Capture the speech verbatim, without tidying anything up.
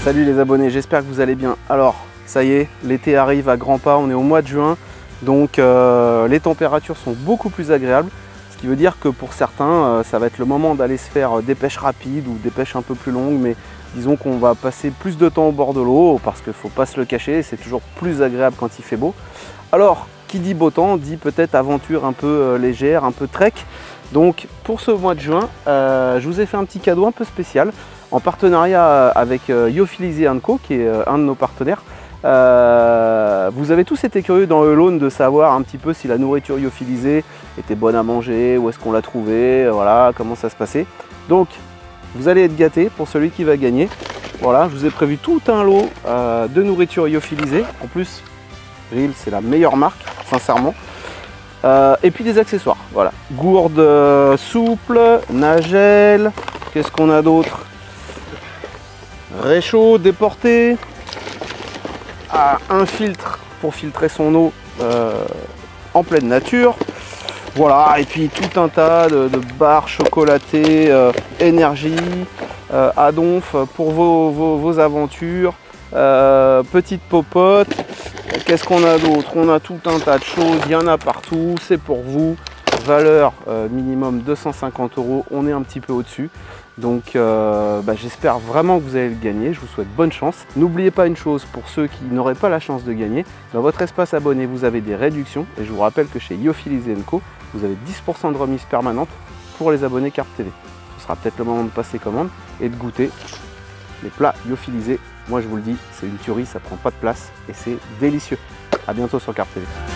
Salut les abonnés, j'espère que vous allez bien. Alors, ça y est, l'été arrive à grands pas, on est au mois de juin, donc euh, les températures sont beaucoup plus agréables, ce qui veut dire que pour certains, euh, ça va être le moment d'aller se faire des pêches rapides ou des pêches un peu plus longues, mais disons qu'on va passer plus de temps au bord de l'eau, parce qu'il ne faut pas se le cacher, c'est toujours plus agréable quand il fait beau. Alors, qui dit beau temps, dit peut-être aventure un peu euh, légère, un peu trek. Donc, pour ce mois de juin, euh, je vous ai fait un petit cadeau un peu spécial, en partenariat avec Lyophilisé and Co, qui est un de nos partenaires. Euh, vous avez tous été curieux dans Eulone de savoir un petit peu si la nourriture lyophilisée était bonne à manger, où est-ce qu'on la trouvait, voilà, comment ça se passait. Donc, vous allez être gâtés pour celui qui va gagner. Voilà, je vous ai prévu tout un lot euh, de nourriture lyophilisée. En plus, Reel, c'est la meilleure marque, sincèrement. Euh, et puis des accessoires, voilà. Gourde euh, souple, nagelle, qu'est-ce qu'on a d'autre? Réchaud, déporté, ah, un filtre pour filtrer son eau euh, en pleine nature. Voilà, et puis tout un tas de, de barres chocolatées, euh, énergie, euh, à donf pour vos, vos, vos aventures, euh, petites popotes. Qu'est-ce qu'on a d'autre? On a tout un tas de choses, il y en a partout, c'est pour vous. Valeur euh, minimum deux cent cinquante euros, on est un petit peu au-dessus. Donc euh, bah, j'espère vraiment que vous allez le gagner, je vous souhaite bonne chance. N'oubliez pas une chose, pour ceux qui n'auraient pas la chance de gagner, dans votre espace abonné, vous avez des réductions. Et je vous rappelle que chez Lyophilisé and Co, vous avez dix pour cent de remise permanente pour les abonnés carte T V. Ce sera peut-être le moment de passer commande et de goûter les plats lyophilisés. Moi je vous le dis, c'est une tuerie, ça prend pas de place et c'est délicieux. A bientôt sur Carte T V.